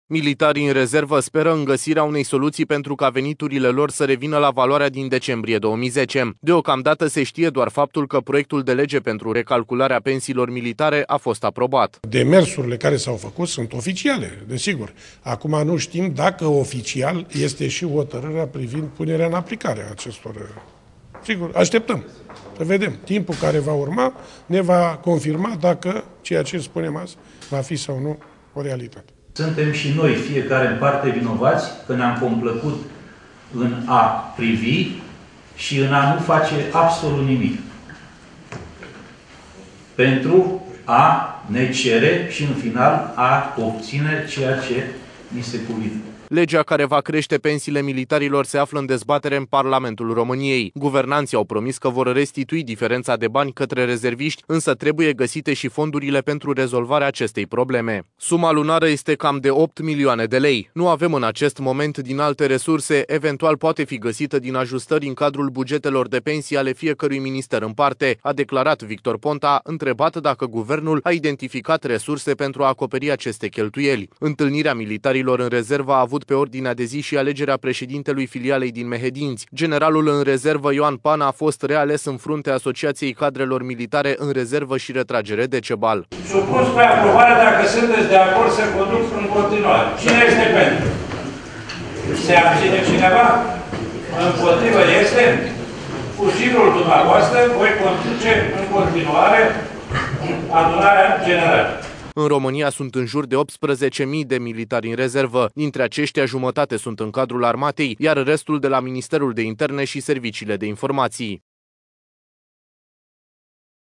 Militarii în rezervă speră în găsirea unei soluții pentru ca veniturile lor să revină la valoarea din decembrie 2010. Deocamdată se știe doar faptul că proiectul de lege pentru recalcularea pensiilor militare a fost aprobat. Demersurile care s-au făcut sunt oficiale, desigur. Acum nu știm dacă oficial este și hotărârea privind punerea în aplicare a acestor. Sigur, așteptăm să vedem. Timpul care va urma ne va confirma dacă ceea ce spunem azi va fi sau nu o realitate. Suntem și noi, fiecare în parte, vinovați că ne-am complăcut în a privi și în a nu face absolut nimic pentru a ne cere și în final a obține ceea ce ni se cuvine. Legea care va crește pensiile militarilor se află în dezbatere în Parlamentul României. Guvernanții au promis că vor restitui diferența de bani către rezerviști, însă trebuie găsite și fondurile pentru rezolvarea acestei probleme. Suma lunară este cam de 8 milioane de lei. Nu avem în acest moment din alte resurse, eventual poate fi găsită din ajustări în cadrul bugetelor de pensii ale fiecărui minister în parte, a declarat Victor Ponta, întrebat dacă guvernul a identificat resurse pentru a acoperi aceste cheltuieli. Întâlnirea militarilor în rezervă a avut pe ordinea de zi și alegerea președintelui filialei din Mehedinți. Generalul în rezervă Ioan Pana a fost reales în fruntea Asociației Cadrelor Militare în Rezervă și Retragere Decebal. Supun spre aprobare dacă sunteți de acord să conduc în continuare. Cine este pentru? Se abține cineva? Împotrivă este? Cu șirul dumneavoastră voi conduce în continuare adunarea generală. În România sunt în jur de 18.000 de militari în rezervă. Dintre aceștia, jumătate sunt în cadrul armatei, iar restul de la Ministerul de Interne și serviciile de informații.